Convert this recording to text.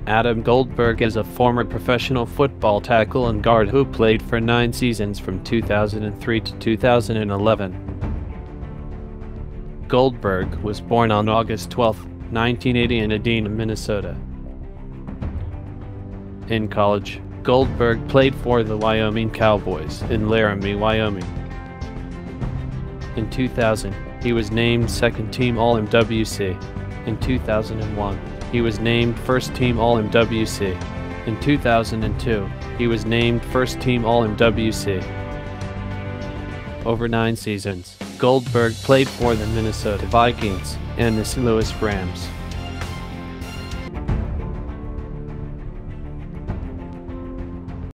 Adam Goldberg is a former professional football tackle and guard who played for 9 seasons from 2003 to 2011. Goldberg was born on August 12, 1980 in Edina, Minnesota. In college, Goldberg played for the Wyoming Cowboys in Laramie, Wyoming. In 2000, he was named Second-Team All-MWC. In 2001, he was named First-Team All-MWC. In 2002, he was named First-Team All-MWC. Over 9 seasons, Goldberg played for the Minnesota Vikings and the St. Louis Rams.